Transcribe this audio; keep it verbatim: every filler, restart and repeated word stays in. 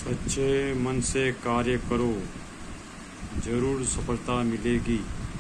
सच्चे मन से कार्य करो, जरूर सफलता मिलेगी।